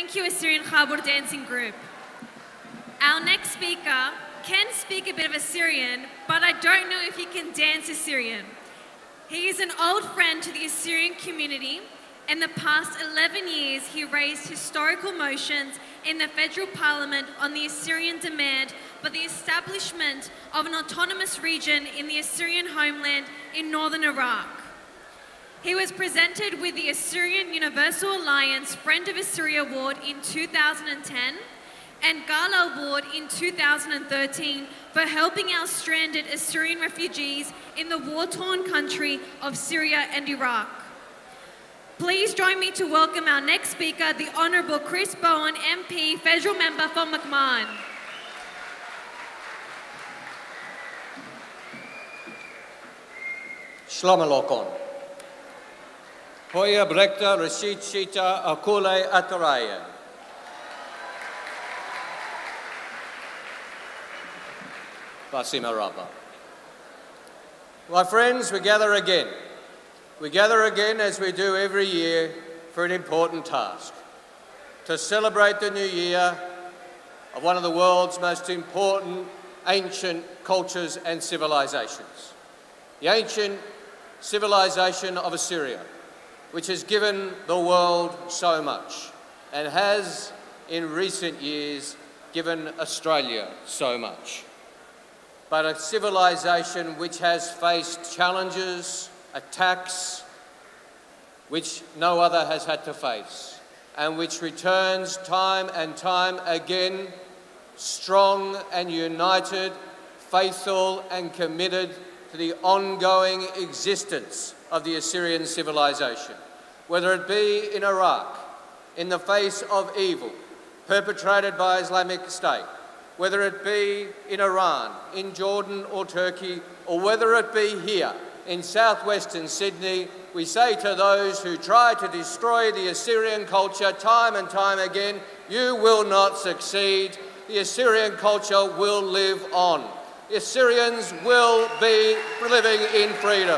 Thank you, Assyrian Chabur Dancing Group. Our next speaker can speak a bit of Assyrian, but I don't know if he can dance Assyrian. He is an old friend to the Assyrian community. In the past 11 years, he raised historical motions in the federal parliament on the Assyrian demand for the establishment of an autonomous region in the Assyrian homeland in northern Iraq. He was presented with the Assyrian Universal Alliance Friend of Assyria Award in 2010 and Gala Award in 2013 for helping our stranded Assyrian refugees in the war-torn country of Syria and Iraq. Please join me to welcome our next speaker, the Honourable Chris Bowen, MP, Federal Member for McMahon. Shalom Aleichem. Hoya Brekta Rashid Shita Akule Ataraya. Basima Rabba. My friends, we gather again. We gather again as we do every year for an important task. To celebrate the new year of one of the world's most important ancient cultures and civilizations. The ancient civilization of Assyria, which has given the world so much and has, in recent years, given Australia so much. But a civilization which has faced challenges, attacks, which no other has had to face, and which returns time and time again, strong and united, faithful and committed to the ongoing existence of the Assyrian civilization. Whether it be in Iraq, in the face of evil perpetrated by Islamic State, whether it be in Iran, in Jordan or Turkey, or whether it be here in southwestern Sydney, we say to those who try to destroy the Assyrian culture time and time again, you will not succeed. The Assyrian culture will live on. The Assyrians will be living in freedom.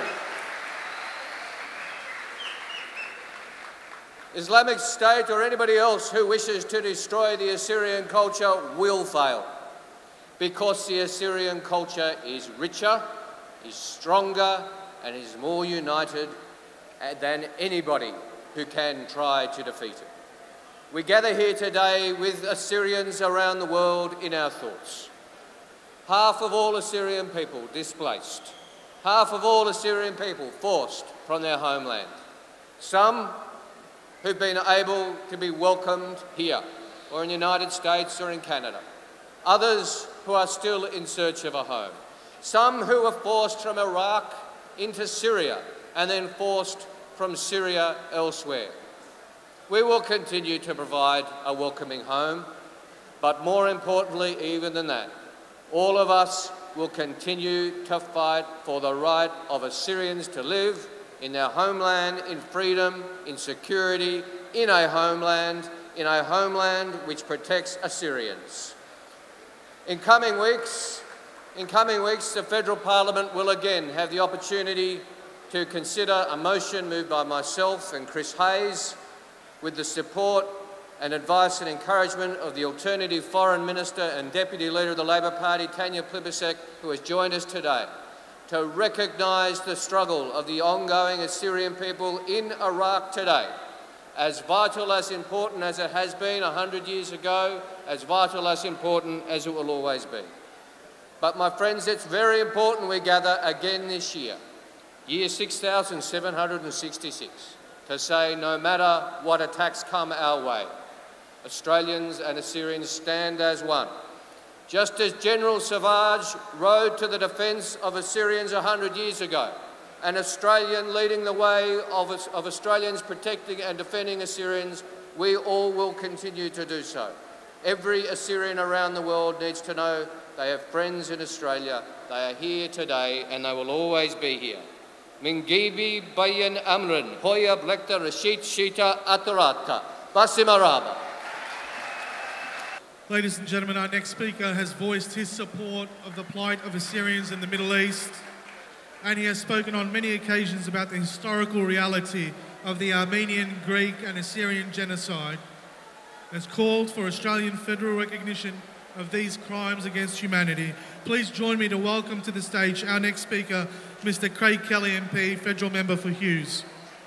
Islamic State or anybody else who wishes to destroy the Assyrian culture will fail, because the Assyrian culture is richer, is stronger and is more united than anybody who can try to defeat it. We gather here today with Assyrians around the world in our thoughts. Half of all Assyrian people displaced. Half of all Assyrian people forced from their homeland. Some who've been able to be welcomed here, or in the United States or in Canada. Others who are still in search of a home. Some who were forced from Iraq into Syria and then forced from Syria elsewhere. We will continue to provide a welcoming home, but more importantly even than that, all of us will continue to fight for the right of Assyrians to live in their homeland, in freedom, in security, in a homeland which protects Assyrians. In coming weeks, the Federal Parliament will again have the opportunity to consider a motion moved by myself and Chris Hayes with the support and advice and encouragement of the Alternative Foreign Minister and Deputy Leader of the Labor Party, Tanya Plibersek, who has joined us today, to recognise the struggle of the ongoing Assyrian people in Iraq today, as vital, as important as it has been 100 years ago, as vital, as important as it will always be. But my friends, it's very important we gather again this year 6766, to say no matter what attacks come our way, Australians and Assyrians stand as one. Just as General Savage rode to the defence of Assyrians 100 years ago, an Australian leading the way of Australians protecting and defending Assyrians, we all will continue to do so. Every Assyrian around the world needs to know they have friends in Australia, they are here today and they will always be here. Mingibi Bayan Amran, Hoya Blekta Rashid Shita Atarata, Basimaraba. Ladies and gentlemen, our next speaker has voiced his support of the plight of Assyrians in the Middle East, and he has spoken on many occasions about the historical reality of the Armenian, Greek and Assyrian genocide. has called for Australian federal recognition of these crimes against humanity. Please join me to welcome to the stage our next speaker, Mr. Craig Kelly MP, Federal Member for Hughes.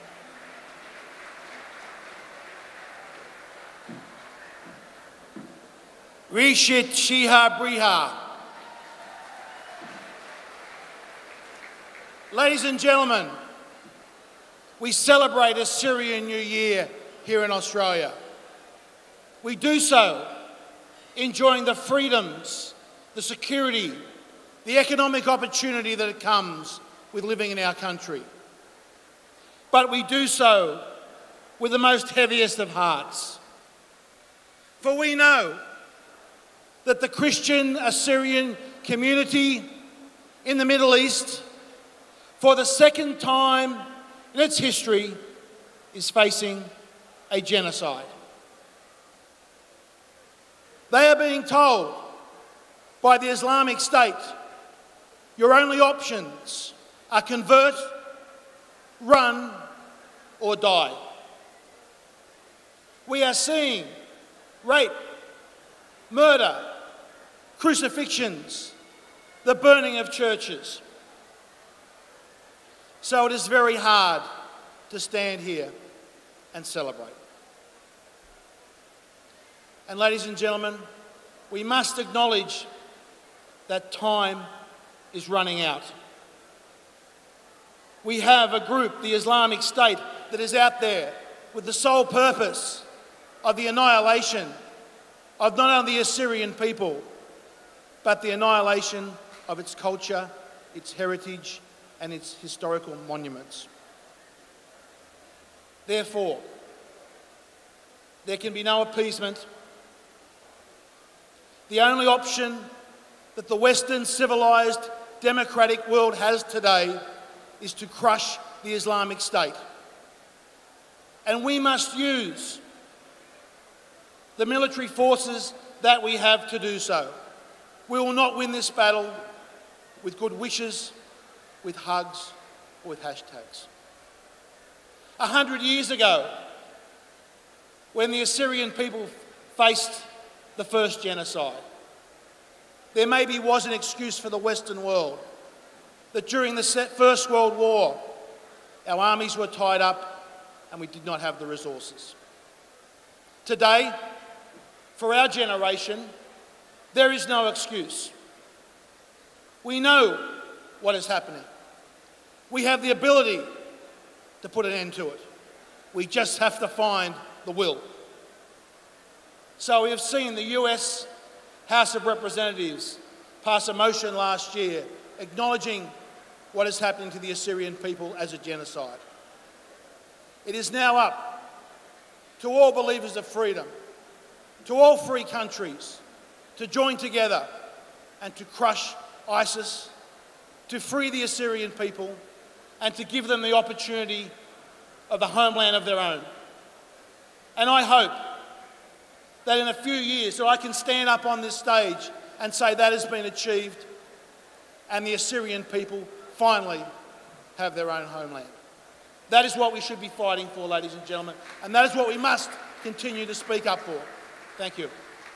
Rishit Shiha Briha. Ladies and gentlemen, we celebrate Assyrian New Year here in Australia. We do so enjoying the freedoms, the security, the economic opportunity that it comes with living in our country. But we do so with the most heaviest of hearts. For we know that the Christian Assyrian community in the Middle East, for the second time in its history, is facing a genocide. They are being told by the Islamic State, your only options are convert, run, or die. We are seeing rape, murder, crucifixions, the burning of churches. So it is very hard to stand here and celebrate. And ladies and gentlemen, we must acknowledge that time is running out. We have a group, the Islamic State, that is out there with the sole purpose of the annihilation of not only the Assyrian people, but the annihilation of its culture, its heritage, and its historical monuments. Therefore, there can be no appeasement. The only option that the Western civilised democratic world has today is to crush the Islamic State. And we must use the military forces that we have to do so. We will not win this battle with good wishes, with hugs, or with hashtags. 100 years ago, when the Assyrian people faced the first genocide, there maybe was an excuse for the Western world that during the First World War, our armies were tied up and we did not have the resources. Today, for our generation, there is no excuse. We know what is happening. We have the ability to put an end to it. We just have to find the will. So we have seen the US House of Representatives pass a motion last year acknowledging what is happening to the Assyrian people as a genocide. It is now up to all believers of freedom, to all free countries, to join together and to crush ISIS, to free the Assyrian people, and to give them the opportunity of a homeland of their own. And I hope that in a few years that I can stand up on this stage and say that has been achieved and the Assyrian people finally have their own homeland. That is what we should be fighting for, ladies and gentlemen, and that is what we must continue to speak up for. Thank you.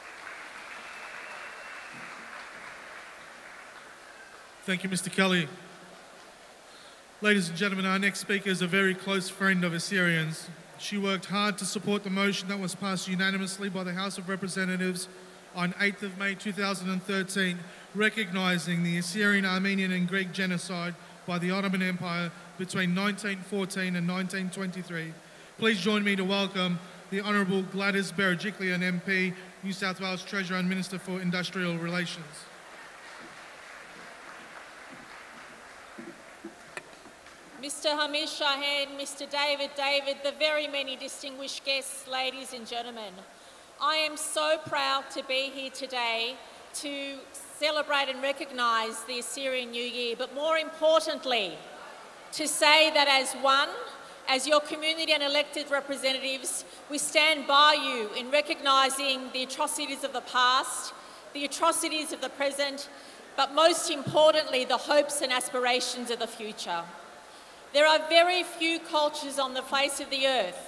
Thank you, Mr. Kelly. Ladies and gentlemen, our next speaker is a very close friend of Assyrians. She worked hard to support the motion that was passed unanimously by the House of Representatives on 8th of May 2013, recognising the Assyrian, Armenian and Greek genocide by the Ottoman Empire between 1914 and 1923. Please join me to welcome the Honourable Gladys Berejiklian MP, New South Wales Treasurer and Minister for Industrial Relations. Mr. Hamish Shaheen, Mr. David, the very many distinguished guests, ladies and gentlemen. I am so proud to be here today to celebrate and recognise the Assyrian New Year, but more importantly, to say that as one, as your community and elected representatives, we stand by you in recognising the atrocities of the past, the atrocities of the present, but most importantly, the hopes and aspirations of the future. There are very few cultures on the face of the earth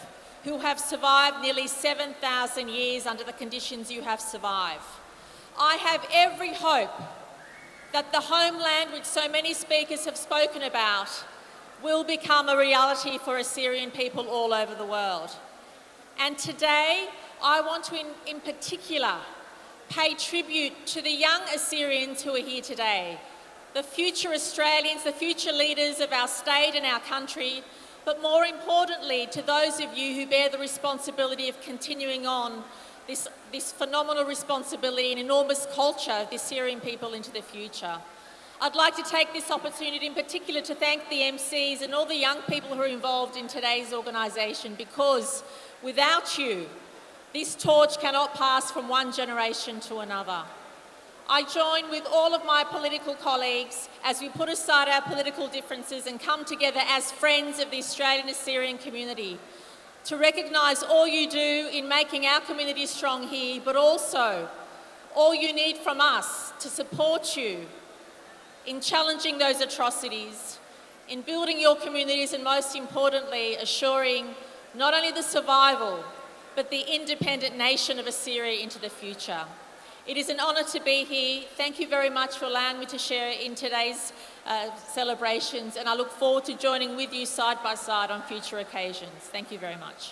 who have survived nearly 7,000 years under the conditions you have survived. I have every hope that the homeland which so many speakers have spoken about will become a reality for Assyrian people all over the world. And today, I want to in particular pay tribute to the young Assyrians who are here today, the future Australians, the future leaders of our state and our country, but more importantly, to those of you who bear the responsibility of continuing on this phenomenal responsibility and enormous culture of the Assyrian people into the future. I'd like to take this opportunity in particular to thank the MCs and all the young people who are involved in today's organisation, because without you, this torch cannot pass from one generation to another. I join with all of my political colleagues as we put aside our political differences and come together as friends of the Australian Assyrian community to recognise all you do in making our community strong here, but also all you need from us to support you in challenging those atrocities, in building your communities, and most importantly, assuring not only the survival, but the independent nation of Assyria into the future. It is an honour to be here. Thank you very much for allowing me to share in today's celebrations, and I look forward to joining with you side by side on future occasions. Thank you very much.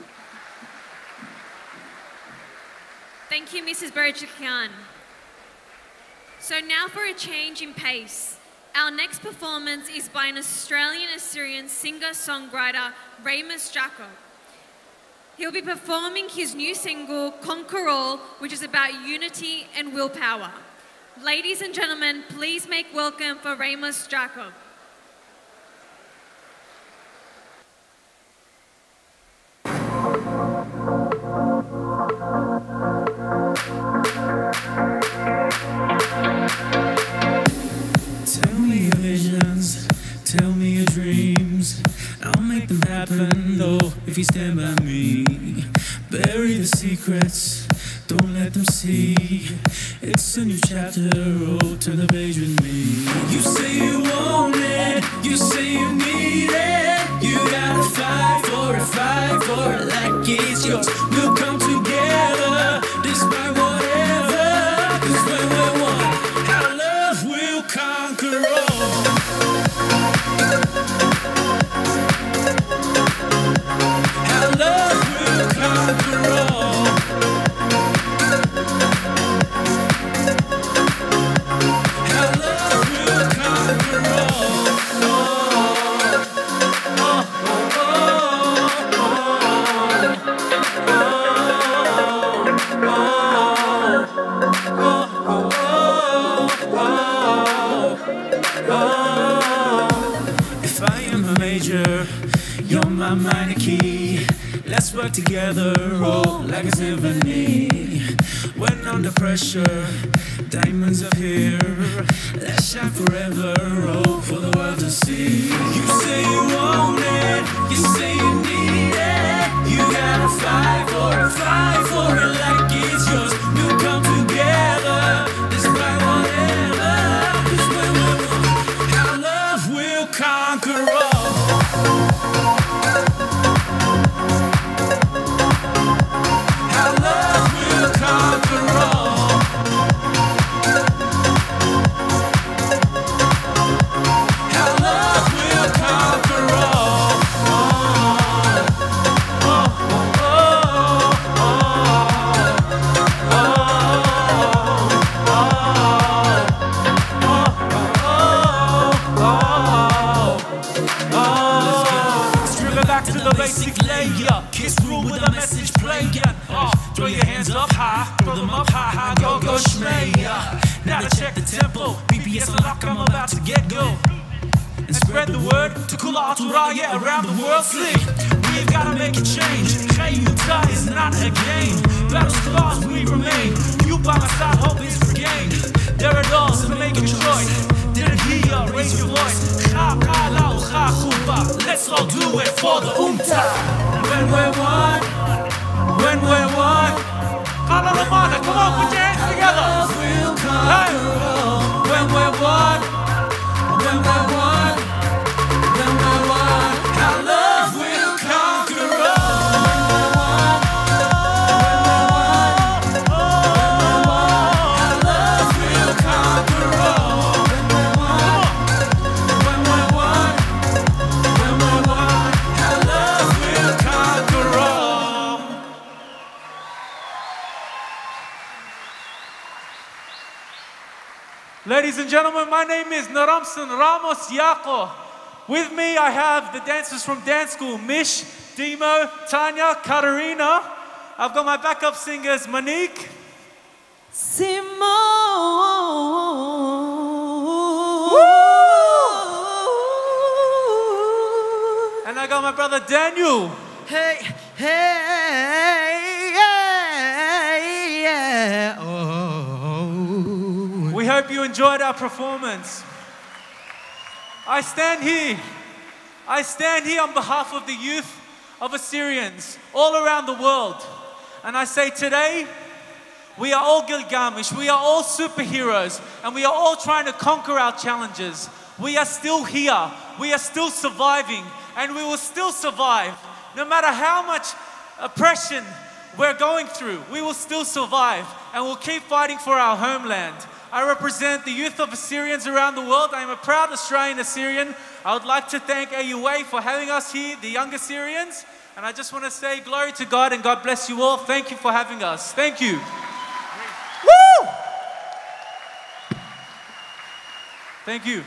Thank you, Mrs. Berejiklian. So now for a change in pace. Our next performance is by an Australian Assyrian singer-songwriter, Ramus Jacob. He'll be performing his new single, Conquer All, which is about unity and willpower. Ladies and gentlemen, please make welcome for Ramus Jacob. Tell me your visions, tell me your dreams. I'll make them happen, though, if you stand by me. Bury the secrets, don't let them see. It's a new chapter, oh, turn the page with me. You say you want it, you say you need it. You gotta fight for it like it's yours. We'll come together, despite whatever. 'Cause when we're one, our love will conquer all. Our love will conquer all. Our love will conquer all. If I am a major, you're my minor key. Let's work together, oh, like a symphony. When under pressure, diamonds appear. Let's shine forever, oh, for the world to see. You say you want it, you say you need it. You gotta fight for it like it's yours. We'll come together, despite whatever. 'Cause when we're one, our love will conquer all. Our love will conquer all. Our love will conquer all. Strip it back to the basic layer. Kiss rule with a message playing. Throw your hands up high, throw them up high, go, go, shmaya. Now to check the tempo, BPS unlock, I'm about to get go. And spread the word to Kula Aturaya around the world, slick. We've gotta make a change. Khayuta is not a game. Battle scars, we remain. You by my side, hope is regained. There it all, so make a choice. Didn't hear you, raise your voice. Let's all do it for the Umta. When we're one, when we're one. Come on, put your hands together. Hey. When we're one, when we're one, when we're one. Our love will conquer all. Ladies and gentlemen, my name is Naramsan Ramos Yako. With me, I have the dancers from dance school, Mish, Demo, Tanya, Katarina. I've got my backup singers, Monique, Simone. and I got my brother Daniel. Hey, hey, yeah. Oh. We hope you enjoyed our performance. I stand here on behalf of the youth of Assyrians all around the world. And I say today, we are all Gilgamesh, we are all superheroes, and we are all trying to conquer our challenges. We are still here, we are still surviving, and we will still survive. No matter how much oppression we're going through, we will still survive, and we'll keep fighting for our homeland. I represent the youth of Assyrians around the world. I am a proud Australian Assyrian. I would like to thank AUA for having us here, the young Assyrians. And I just want to say glory to God and God bless you all. Thank you for having us. Thank you. Woo! Thank you.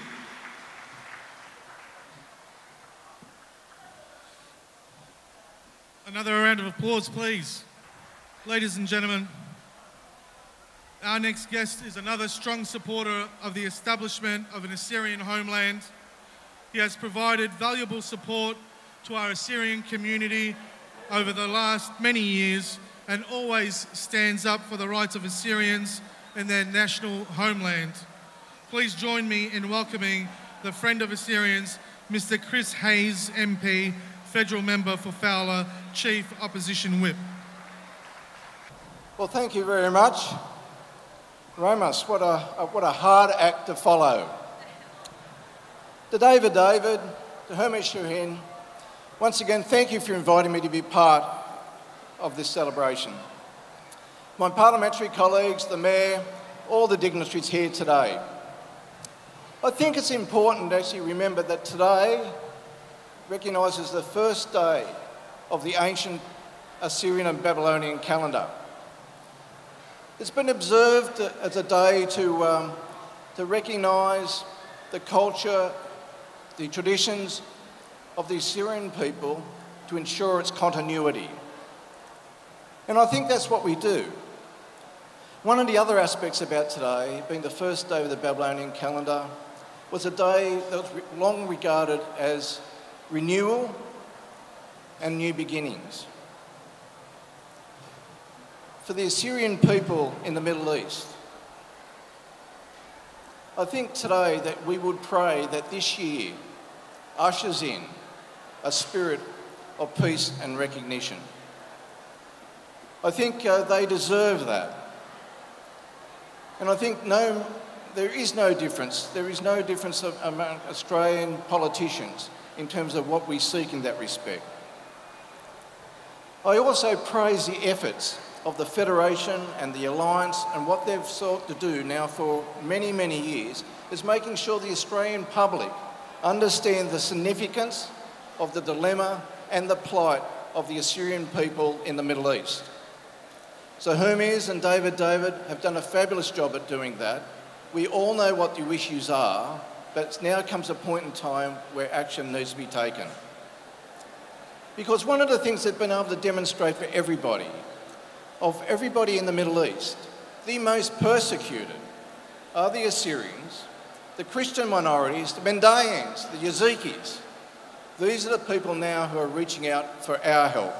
Another round of applause, please. Ladies and gentlemen, our next guest is another strong supporter of the establishment of an Assyrian homeland. He has provided valuable support to our Assyrian community over the last many years and always stands up for the rights of Assyrians in their national homeland. Please join me in welcoming the Friend of Assyrians, Mr. Chris Hayes, MP, Federal Member for Fowler, Chief Opposition Whip. Well, thank you very much. Ramos, what a hard act to follow. To David, to Hermes Shahin, once again, thank you for inviting me to be part of this celebration. My parliamentary colleagues, the Mayor, all the dignitaries here today. I think it's important to actually remember that today recognises the first day of the ancient Assyrian and Babylonian calendar. It's been observed as a day to recognise the culture, the traditions of the Assyrian people to ensure its continuity. And I think that's what we do. One of the other aspects about today, being the first day of the Babylonian calendar, was a day that was long regarded as renewal and new beginnings. For the Assyrian people in the Middle East, I think today that we would pray that this year ushers in a spirit of peace and recognition. I think they deserve that. And I think there is no difference. There is no difference among Australian politicians in terms of what we seek in that respect. I also praise the efforts of the Federation and the Alliance, and what they've sought to do now for many, many years is making sure the Australian public understand the significance of the dilemma and the plight of the Assyrian people in the Middle East. So Hermes and David have done a fabulous job at doing that. We all know what the issues are, but now comes a point in time where action needs to be taken. Because one of the things they've been able to demonstrate for everybody in the Middle East, the most persecuted are the Assyrians, the Christian minorities, the Mendaeans, the Yazidis. These are the people now who are reaching out for our help.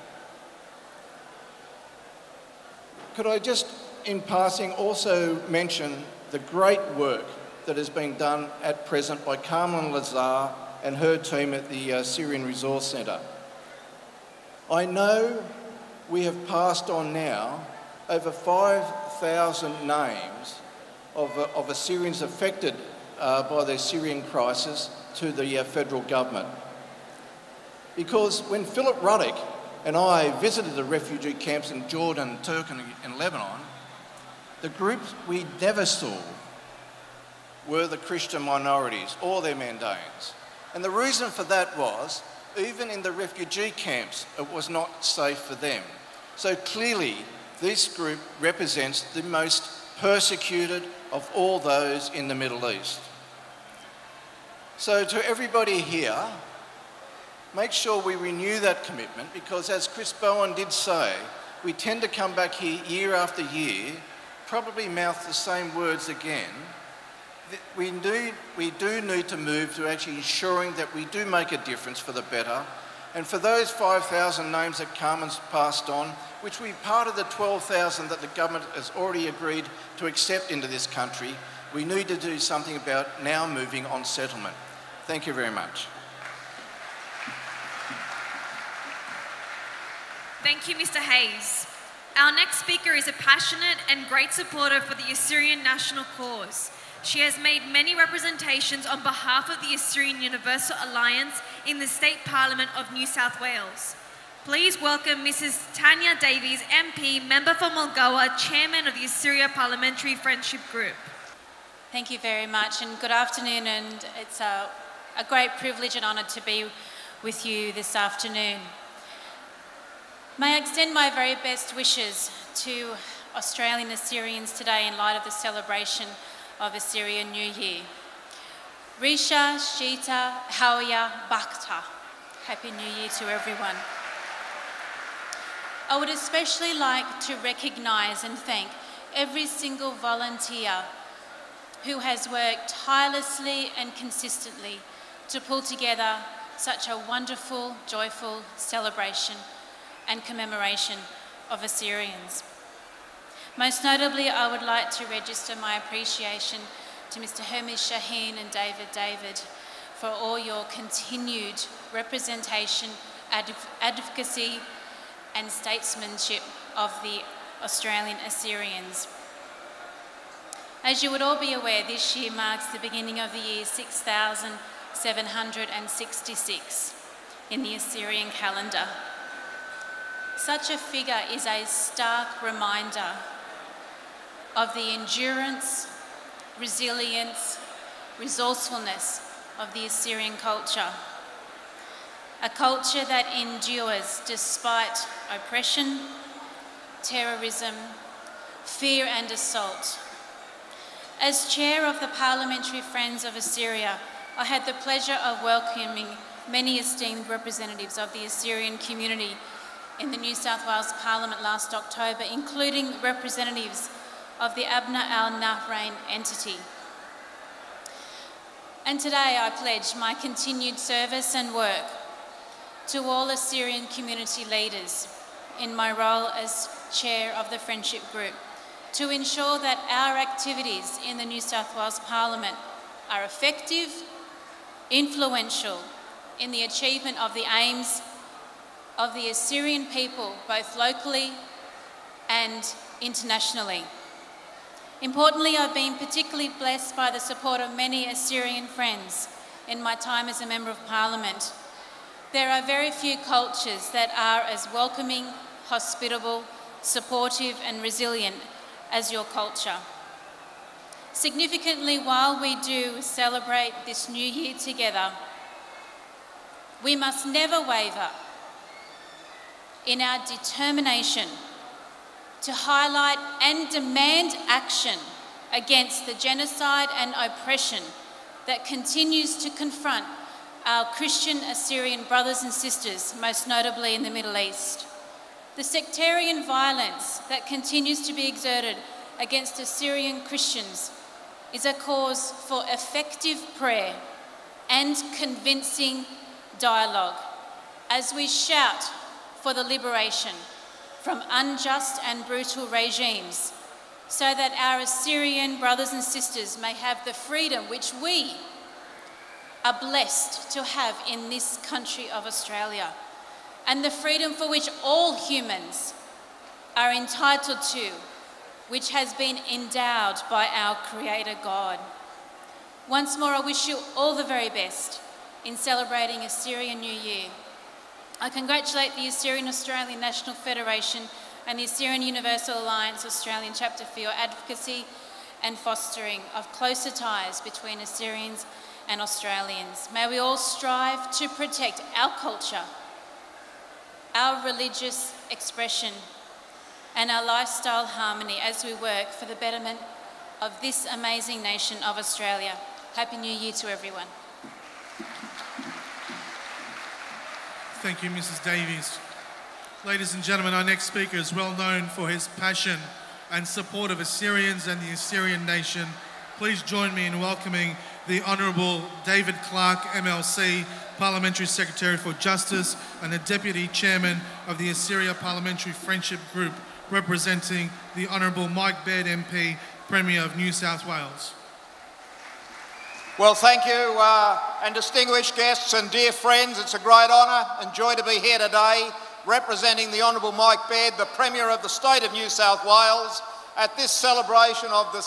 Could I just, in passing, also mention the great work that is being done at present by Carmen Lazar and her team at the Syrian Resource Centre. I know we have passed on now over 5,000 names of Assyrians affected by the Syrian crisis to the federal government. Because when Philip Ruddock and I visited the refugee camps in Jordan, Turkey and Lebanon, the groups we never saw were the Christian minorities or their Mandaeans. And the reason for that was, even in the refugee camps, it was not safe for them. So clearly, this group represents the most persecuted of all those in the Middle East. So to everybody here, make sure we renew that commitment, because as Chris Bowen did say, we tend to come back here year after year, probably mouth the same words again. We do need to move to actually ensuring that we do make a difference for the better. And for those 5,000 names that Carmen's passed on, which will be part of the 12,000 that the government has already agreed to accept into this country, we need to do something about now moving on settlement. Thank you very much. Thank you, Mr. Hayes. Our next speaker is a passionate and great supporter for the Assyrian national cause. She has made many representations on behalf of the Assyrian Universal Alliance in the State Parliament of New South Wales. Please welcome Mrs. Tanya Davies, MP, Member for Mulgoa, Chairman of the Assyria Parliamentary Friendship Group. Thank you very much, and good afternoon, and it's a great privilege and honour to be with you this afternoon. May I extend my very best wishes to Australian Assyrians today in light of the celebration of Assyrian New Year. Risha, Shita, Hawya, Bakhta. Happy New Year to everyone. I would especially like to recognise and thank every single volunteer who has worked tirelessly and consistently to pull together such a wonderful, joyful celebration and commemoration of Assyrians. Most notably, I would like to register my appreciation to Mr. Hamish Shaheen and David for all your continued representation, advocacy and statesmanship of the Australian Assyrians. As you would all be aware, this year marks the beginning of the year 6766 in the Assyrian calendar. Such a figure is a stark reminder of the endurance, resilience, resourcefulness of the Assyrian culture. A culture that endures despite oppression, terrorism, fear and assault. As chair of the Parliamentary Friends of Assyria, I had the pleasure of welcoming many esteemed representatives of the Assyrian community in the New South Wales Parliament last October, including representatives of the Abna al-Nahrain entity. And today I pledge my continued service and work to all Assyrian community leaders in my role as chair of the Friendship Group to ensure that our activities in the New South Wales Parliament are effective, influential in the achievement of the aims of the Assyrian people, both locally and internationally. Importantly, I've been particularly blessed by the support of many Assyrian friends in my time as a Member of Parliament. There are very few cultures that are as welcoming, hospitable, supportive and resilient as your culture. Significantly, while we do celebrate this new year together, we must never waver in our determination to highlight and demand action against the genocide and oppression that continues to confront our Christian Assyrian brothers and sisters, most notably in the Middle East. The sectarian violence that continues to be exerted against Assyrian Christians is a cause for effective prayer and convincing dialogue as we shout for the liberation from unjust and brutal regimes, so that our Assyrian brothers and sisters may have the freedom which we are blessed to have in this country of Australia, and the freedom for which all humans are entitled to, which has been endowed by our Creator God. Once more, I wish you all the very best in celebrating Assyrian New Year. I congratulate the Assyrian Australian National Federation and the Assyrian Universal Alliance Australian Chapter for your advocacy and fostering of closer ties between Assyrians and Australians. May we all strive to protect our culture, our religious expression, and our lifestyle harmony as we work for the betterment of this amazing nation of Australia. Happy New Year to everyone. Thank you, Mrs. Davies. Ladies and gentlemen, our next speaker is well known for his passion and support of Assyrians and the Assyrian nation. Please join me in welcoming the Honourable David Clark, MLC, Parliamentary Secretary for Justice and the Deputy Chairman of the Assyria Parliamentary Friendship Group, representing the Honourable Mike Baird MP, Premier of New South Wales. Well, thank you, and distinguished guests and dear friends. It's a great honour and joy to be here today, representing the Honourable Mike Baird, the Premier of the State of New South Wales, at this celebration of the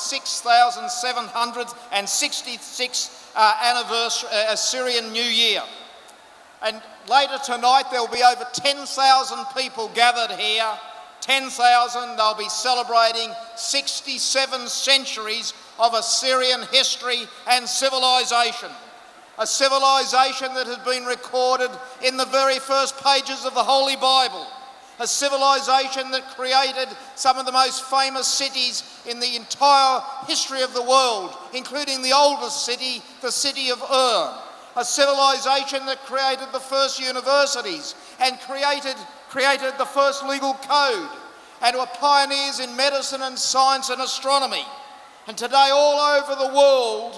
6,766th anniversary Assyrian New Year. And later tonight there will be over 10,000 people gathered here. 10,000, they'll be celebrating 67 centuries of Assyrian history and civilization. A civilization that has been recorded in the very first pages of the Holy Bible. A civilization that created some of the most famous cities in the entire history of the world, including the oldest city, the city of Ur. A civilization that created the first universities and created the first legal code, and were pioneers in medicine and science and astronomy. And today, all over the world,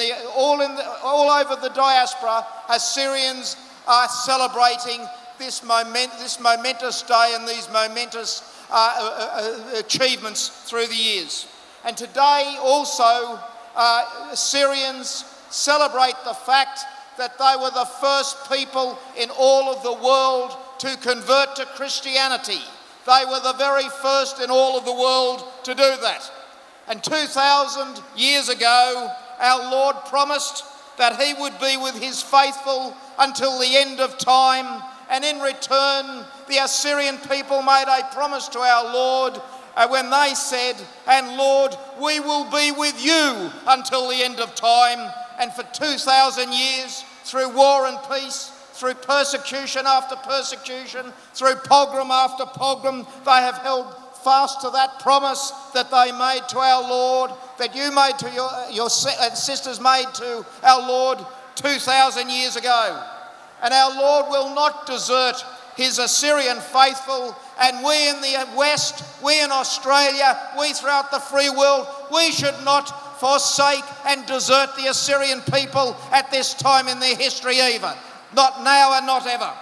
all over the diaspora, Assyrians are celebrating this momentous day and these momentous achievements through the years. And today also Assyrians celebrate the fact that they were the first people in all of the world to convert to Christianity. They were the very first in all of the world to do that. And 2,000 years ago, our Lord promised that he would be with his faithful until the end of time. And in return, the Assyrian people made a promise to our Lord when they said, "And Lord, we will be with you until the end of time." And for 2,000 years, through war and peace, through persecution after persecution, through pogrom after pogrom, they have held fast to that promise that they made to our Lord, that you made to your sisters made to our Lord 2,000 years ago. And our Lord will not desert his Assyrian faithful, and we in the West, we in Australia, we throughout the free world, we should not forsake and desert the Assyrian people at this time in their history either. Not now and not ever.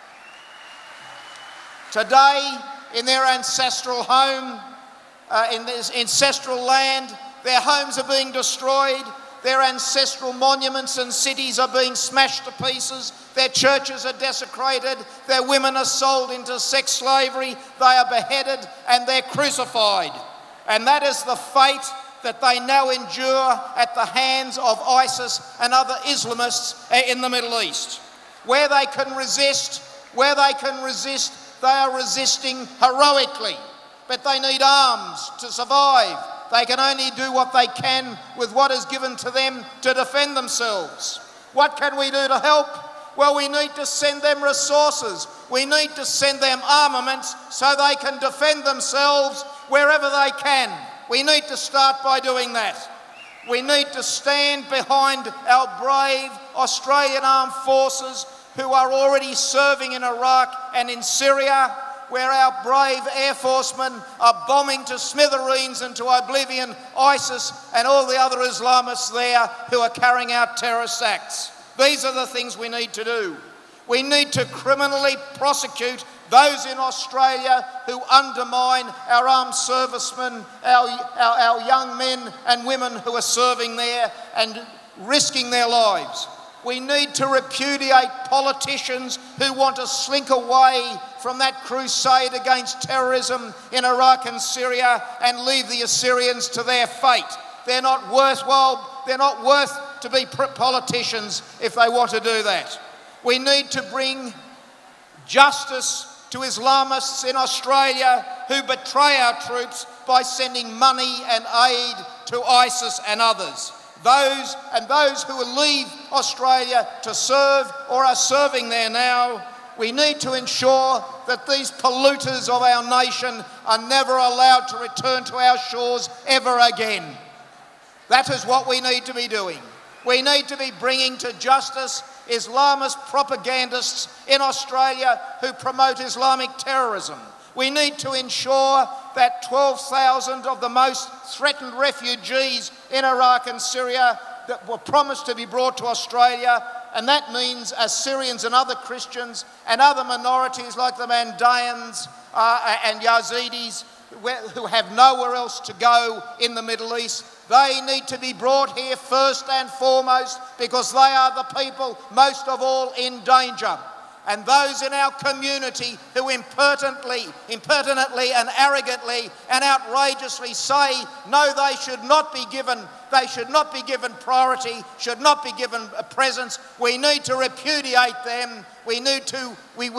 Today, in their ancestral home, in this ancestral land, their homes are being destroyed. Their ancestral monuments and cities are being smashed to pieces. Their churches are desecrated. Their women are sold into sex slavery. They are beheaded and they're crucified. And that is the fate that they now endure at the hands of ISIS and other Islamists in the Middle East. Where they can resist, they are resisting heroically. But they need arms to survive. They can only do what they can with what is given to them to defend themselves. What can we do to help? Well, we need to send them resources. We need to send them armaments so they can defend themselves wherever they can. We need to start by doing that. We need to stand behind our brave Australian Armed Forces who are already serving in Iraq and in Syria, where our brave Air Forcemen are bombing to smithereens and to oblivion ISIS and all the other Islamists there who are carrying out terrorist acts. These are the things we need to do. We need to criminally prosecute those in Australia who undermine our armed servicemen, our young men and women who are serving there and risking their lives. We need to repudiate politicians who want to slink away from that crusade against terrorism in Iraq and Syria and leave the Assyrians to their fate. They're not worthwhile, they're not worth to be politicians if they want to do that. We need to bring justice to Islamists in Australia who betray our troops by sending money and aid to ISIS and others. Those who will leave Australia to serve or are serving there now, We need to ensure that these polluters of our nation are never allowed to return to our shores ever again. That is what we need to be doing. We need to be bringing to justice Islamist propagandists in Australia who promote Islamic terrorism. We need to ensure that 12,000 of the most threatened refugees in Iraq and Syria that were promised to be brought to Australia, and that means Assyrians and other Christians and other minorities like the Mandaeans and Yazidis who have nowhere else to go in the Middle East. They need to be brought here first and foremost because they are the people most of all in danger. And those in our community who impertinently and arrogantly and outrageously say, no, they should not be given priority, should not be given a presence, we need to repudiate them. We need to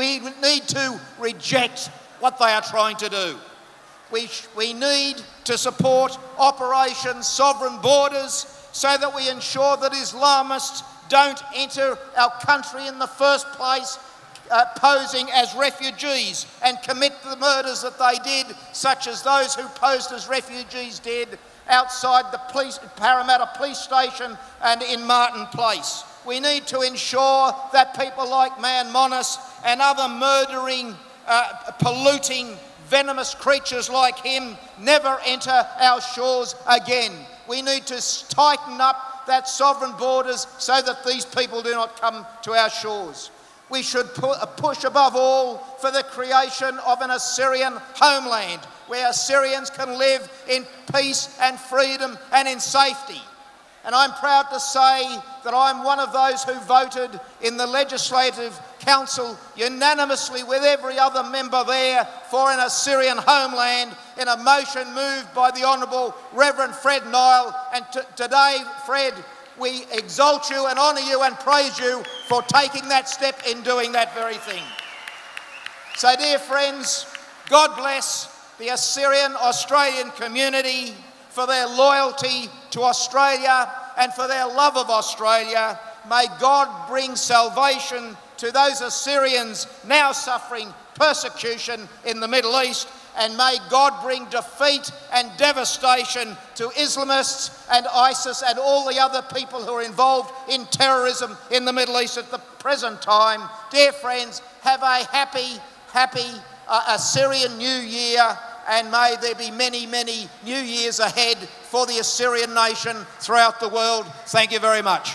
reject what they are trying to do. We need to support Operation Sovereign Borders so that we ensure that Islamists don't enter our country in the first place, posing as refugees and commit the murders that they did, such as those who posed as refugees did outside the Parramatta Police Station and in Martin Place. We need to ensure that people like Man Monis and other murdering, polluting, venomous creatures like him never enter our shores again. We need to tighten up that sovereign borders so that these people do not come to our shores. We should push above all for the creation of an Assyrian homeland where Assyrians can live in peace and freedom and in safety. And I'm proud to say that I'm one of those who voted in the Legislative Council unanimously with every other member there for an Assyrian homeland in a motion moved by the Honourable Reverend Fred Nile. And today, Fred, we exalt you and honour you and praise you for taking that step in doing that very thing. So, dear friends, God bless the Assyrian Australian community for their loyalty to Australia and for their love of Australia. May God bring salvation to those Assyrians now suffering persecution in the Middle East, and may God bring defeat and devastation to Islamists and ISIS and all the other people who are involved in terrorism in the Middle East at the present time. Dear friends, have a happy Assyrian New Year, and may there be many, many New Years ahead for the Assyrian nation throughout the world. Thank you very much.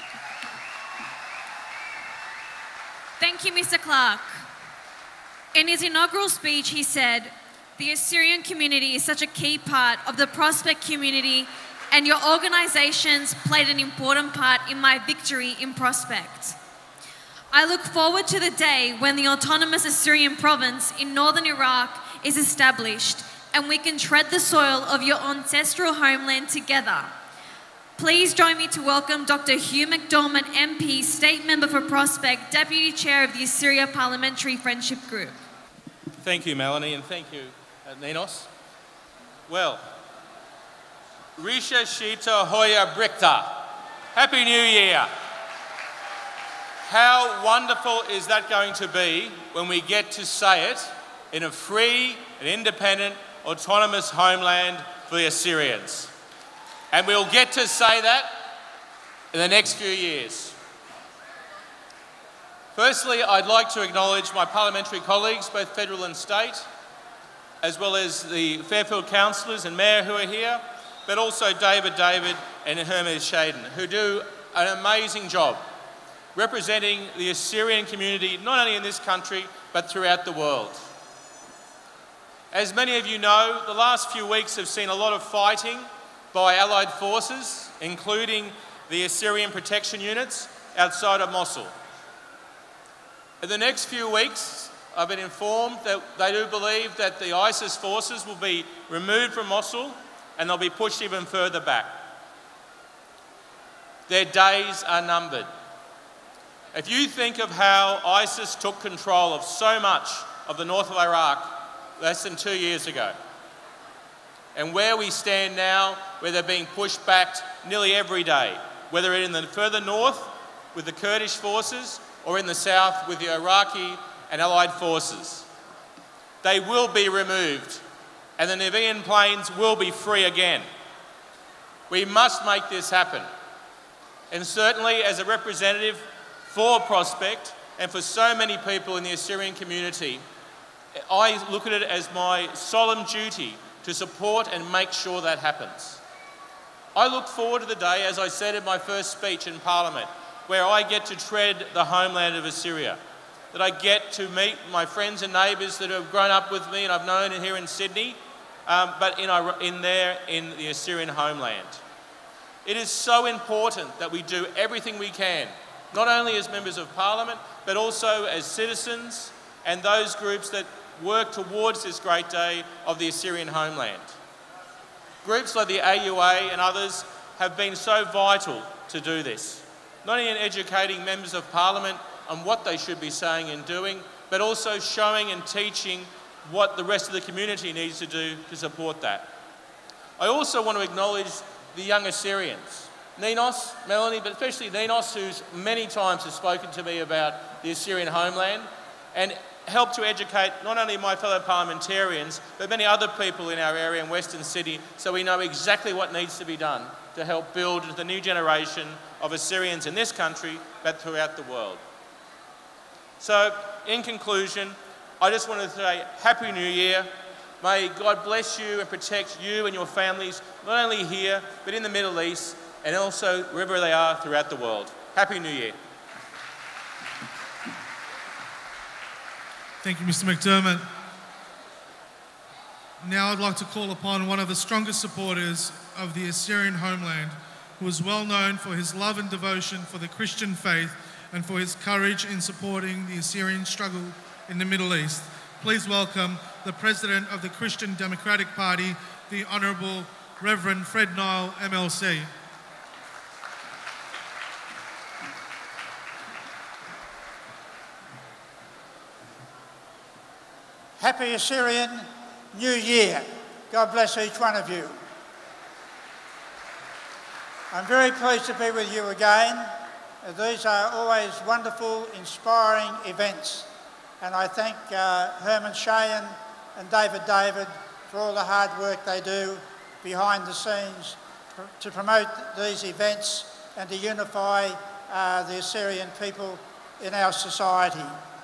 Thank you, Mr. Clark. In his inaugural speech, he said, "The Assyrian community is such a key part of the Prospect community, and your organisations played an important part in my victory in Prospect. I look forward to the day when the autonomous Assyrian province in northern Iraq is established and we can tread the soil of your ancestral homeland together. Please join me to welcome Dr. Hugh McDormand, MP, State Member for Prospect, Deputy Chair of the Assyria Parliamentary Friendship Group." Thank you, Melanie, and thank you, Ninos. Well, Risha Shita Hoya Brikta. Happy New Year. How wonderful is that going to be when we get to say it in a free and independent, autonomous homeland for the Assyrians. And we'll get to say that in the next few years. Firstly, I'd like to acknowledge my parliamentary colleagues, both federal and state, as well as the Fairfield councillors and mayor who are here, but also David and Hermes Shaden, who do an amazing job representing the Assyrian community, not only in this country, but throughout the world. As many of you know, the last few weeks have seen a lot of fighting by Allied forces, including the Assyrian protection units outside of Mosul. In the next few weeks, I've been informed that they do believe that the ISIS forces will be removed from Mosul and they'll be pushed even further back. Their days are numbered. If you think of how ISIS took control of so much of the north of Iraq less than 2 years ago, and where we stand now, where they're being pushed back nearly every day, whether in the further north with the Kurdish forces or in the south with the Iraqi and Allied forces. They will be removed, and the Nevian plains will be free again. We must make this happen. And certainly as a representative for Prospect and for so many people in the Assyrian community, I look at it as my solemn duty to support and make sure that happens. I look forward to the day, as I said in my first speech in Parliament, where I get to tread the homeland of Assyria, that I get to meet my friends and neighbours that have grown up with me and I've known here in Sydney, but in the Assyrian homeland. It is so important that we do everything we can, not only as members of Parliament, but also as citizens and those groups that work towards this great day of the Assyrian homeland. Groups like the AUA and others have been so vital to do this, not only in educating members of Parliament on what they should be saying and doing, but also showing and teaching what the rest of the community needs to do to support that. I also want to acknowledge the young Assyrians. Ninos, Melanie, but especially Ninos, who's many times has spoken to me about the Assyrian homeland and helped to educate not only my fellow parliamentarians, but many other people in our area in Western Sydney, so we know exactly what needs to be done to help build the new generation of Assyrians in this country, but throughout the world. So, in conclusion, I just want to say Happy New Year. May God bless you and protect you and your families, not only here, but in the Middle East, and also wherever they are throughout the world. Happy New Year. Thank you, Mr. McDermott. Now I'd like to call upon one of the strongest supporters of the Assyrian homeland, who is well known for his love and devotion for the Christian faith and for his courage in supporting the Assyrian struggle in the Middle East. Please welcome the President of the Christian Democratic Party, the Honourable Reverend Fred Nile, MLC. Happy Assyrian New Year. God bless each one of you. I'm very pleased to be with you again. These are always wonderful, inspiring events. And I thank Herman Shayan and David for all the hard work they do behind the scenes to promote these events and to unify the Assyrian people in our society.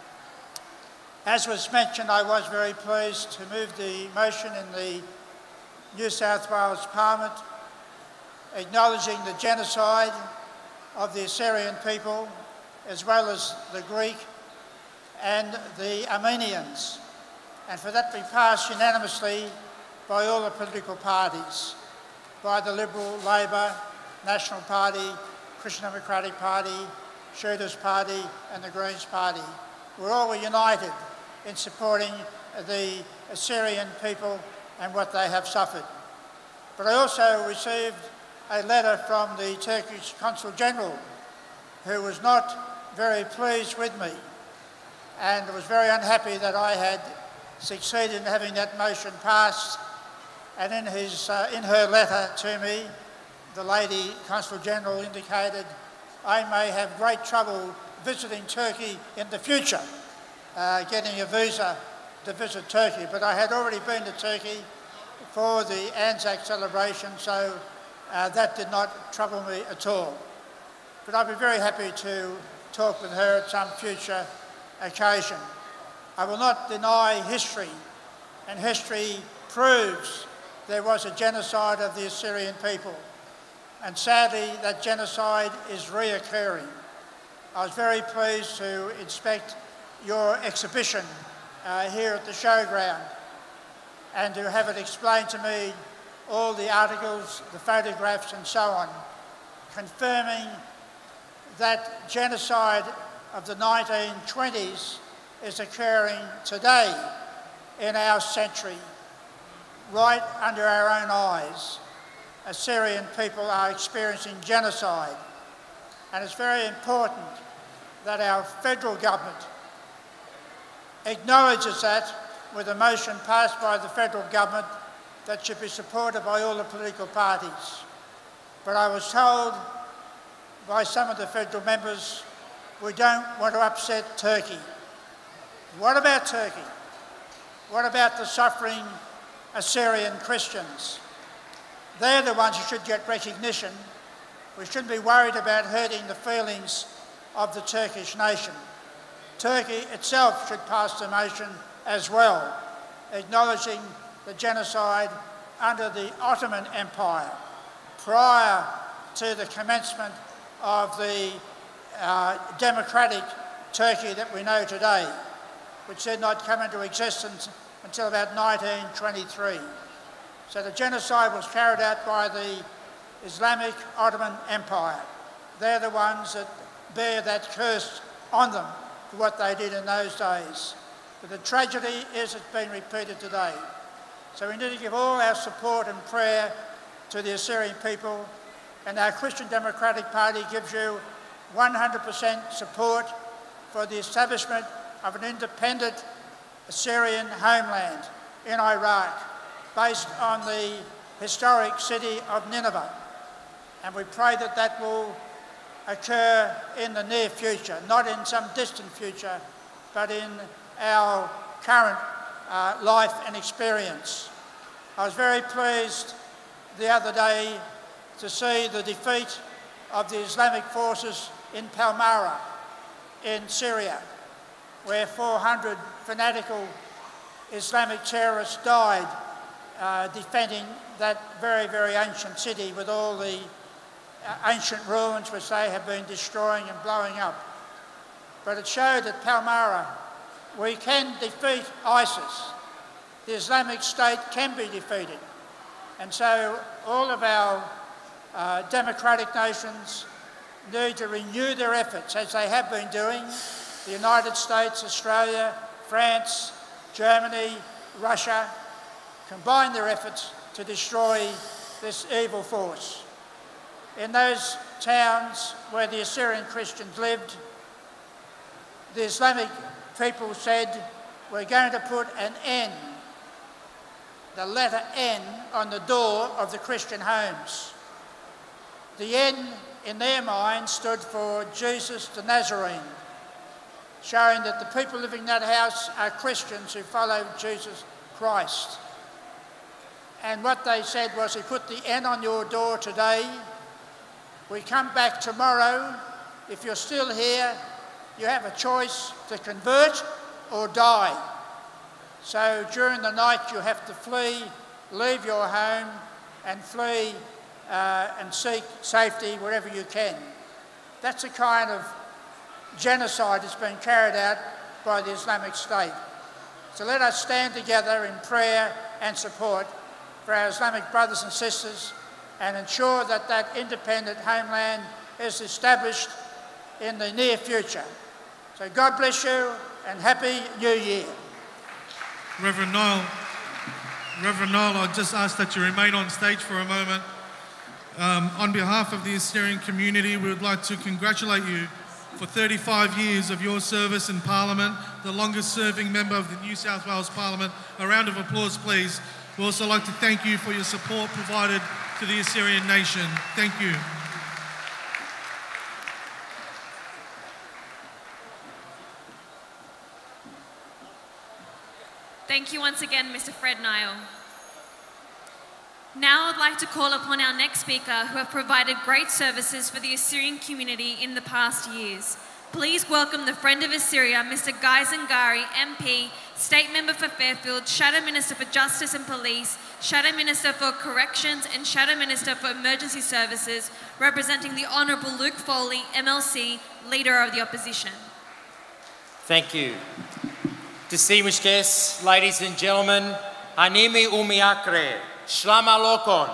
As was mentioned, I was very pleased to move the motion in the New South Wales Parliament acknowledging the genocide of the Assyrian people, as well as the Greek and the Armenians, and for that to be passed unanimously by all the political parties, by the Liberal, Labor, National Party, Christian Democratic Party, Shooters Party and the Greens Party. We're all united in supporting the Assyrian people and what they have suffered. But I also received a letter from the Turkish Consul General, who was not very pleased with me and was very unhappy that I had succeeded in having that motion passed. And in her letter to me, the lady Consul General indicated I may have great trouble visiting Turkey in the future, getting a visa to visit Turkey. But I had already been to Turkey for the Anzac celebration, so that did not trouble me at all. But I'd be very happy to talk with her at some future occasion. I will not deny history, and history proves there was a genocide of the Assyrian people. And sadly, that genocide is reoccurring. I was very pleased to inspect your exhibition here at the showground and to have it explained to me, all the articles, the photographs and so on, confirming that genocide of the 1920s is occurring today in our century, right under our own eyes. Assyrian people are experiencing genocide, and it's very important that our federal government acknowledges that with a motion passed by the federal government that should be supported by all the political parties. But I was told by some of the federal members, we don't want to upset Turkey. What about Turkey? What about the suffering Assyrian Christians? They're the ones who should get recognition. We shouldn't be worried about hurting the feelings of the Turkish nation. Turkey itself should pass the motion as well, acknowledging the genocide under the Ottoman Empire prior to the commencement of the democratic Turkey that we know today, which did not come into existence until about 1923. So the genocide was carried out by the Islamic Ottoman Empire. They're the ones that bear that curse on them for what they did in those days. But the tragedy is it's been repeated today. So we need to give all our support and prayer to the Assyrian people, and our Christian Democratic Party gives you 100% support for the establishment of an independent Assyrian homeland in Iraq based on the historic city of Nineveh. And we pray that that will occur in the near future, not in some distant future, but in our current life and experience. I was very pleased the other day to see the defeat of the Islamic forces in Palmyra in Syria, where 400 fanatical Islamic terrorists died defending that very, very ancient city with all the ancient ruins which they have been destroying and blowing up. But it showed that Palmyra, we can defeat ISIS. The Islamic State can be defeated. And so all of our democratic nations need to renew their efforts, as they have been doing. The United States, Australia, France, Germany, Russia, combine their efforts to destroy this evil force. In those towns where the Assyrian Christians lived, the Islamic people said, we're going to put an N, the letter N, on the door of the Christian homes. The N, in their mind, stood for Jesus the Nazarene, showing that the people living in that house are Christians who follow Jesus Christ. And what they said was, we put the N on your door today, we come back tomorrow, if you're still here, you have a choice to convert or die. So during the night you have to flee, leave your home and flee and seek safety wherever you can. That's the kind of genocide that's been carried out by the Islamic State. So let us stand together in prayer and support for our Islamic brothers and sisters and ensure that that independent homeland is established in the near future. So God bless you and Happy New Year. Reverend Niall, I just ask that you remain on stage for a moment. On behalf of the Assyrian community, we would like to congratulate you for 35 years of your service in Parliament, the longest serving member of the New South Wales Parliament. A round of applause, please. We'd also like to thank you for your support provided to the Assyrian nation. Thank you. Thank you once again, Mr. Fred Niall. Now I'd like to call upon our next speaker who have provided great services for the Assyrian community in the past years. Please welcome the Friend of Assyria, Mr. Guy Zangari, MP, State Member for Fairfield, Shadow Minister for Justice and Police, Shadow Minister for Corrections and Shadow Minister for Emergency Services, representing the Honourable Luke Foley, MLC, Leader of the Opposition. Thank you. Distinguished guests, ladies and gentlemen, Animi Umiakre, Shlama Lokon,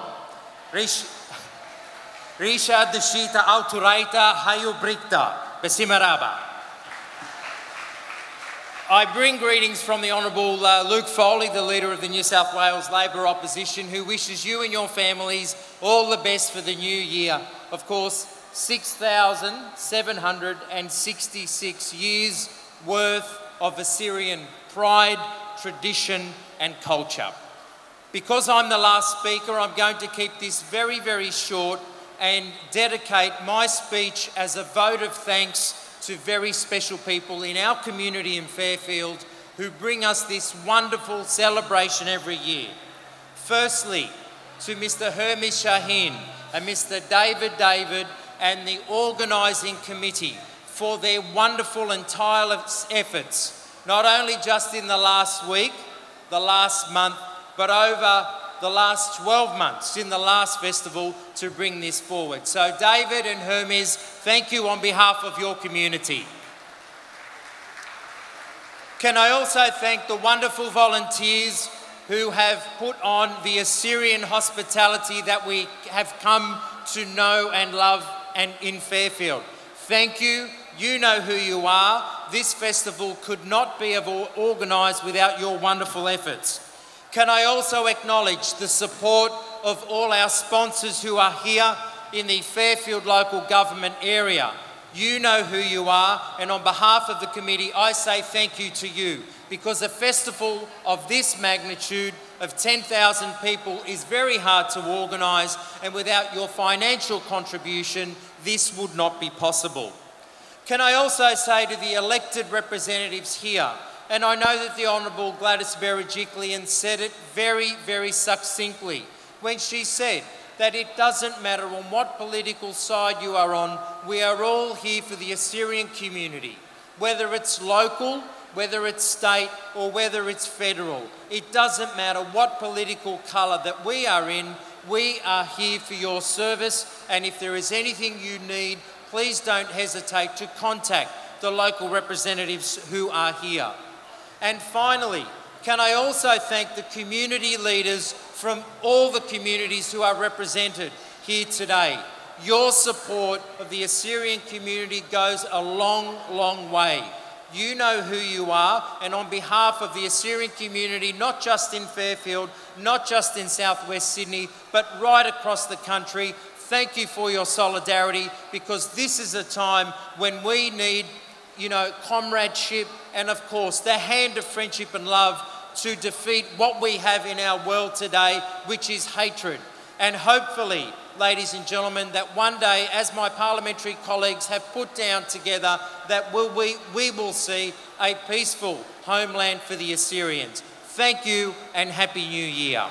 Risha Deshita Auturaita Hayubrikta, Besimaraba. I bring greetings from the Honourable Luke Foley, the Leader of the New South Wales Labor Opposition, who wishes you and your families all the best for the new year. Of course, 6,766 years worth of Assyrian pride, tradition and culture. Because I'm the last speaker, I'm going to keep this very, very short and dedicate my speech as a vote of thanks to very special people in our community in Fairfield who bring us this wonderful celebration every year. Firstly, to Mr. Hermes Shaheen and Mr. David David and the organising committee for their wonderful and tireless efforts, not only just in the last week, the last month, but over the last 12 months in the last festival to bring this forward. So David and Hermes, thank you on behalf of your community. Can I also thank the wonderful volunteers who have put on the Assyrian hospitality that we have come to know and love and in Fairfield. Thank you. You know who you are. This festival could not be organised without your wonderful efforts. Can I also acknowledge the support of all our sponsors who are here in the Fairfield local government area. You know who you are, and on behalf of the committee, I say thank you to you, because a festival of this magnitude of 10,000 people is very hard to organise, and without your financial contribution, this would not be possible. Can I also say to the elected representatives here, and I know that the Honourable Gladys Berejiklian said it very, very succinctly when she said that it doesn't matter on what political side you are on, we are all here for the Assyrian community, whether it's local, whether it's state, or whether it's federal. It doesn't matter what political colour that we are in, we are here for your service, and if there is anything you need, please don't hesitate to contact the local representatives who are here. And finally, can I also thank the community leaders from all the communities who are represented here today. Your support of the Assyrian community goes a long, long way. You know who you are, and on behalf of the Assyrian community, not just in Fairfield, not just in southwest Sydney, but right across the country, thank you for your solidarity, because this is a time when we need, comradeship and, of course, the hand of friendship and love to defeat what we have in our world today, which is hatred. And hopefully, ladies and gentlemen, that one day, as my parliamentary colleagues have put down together, that we will see a peaceful homeland for the Assyrians. Thank you and Happy New Year.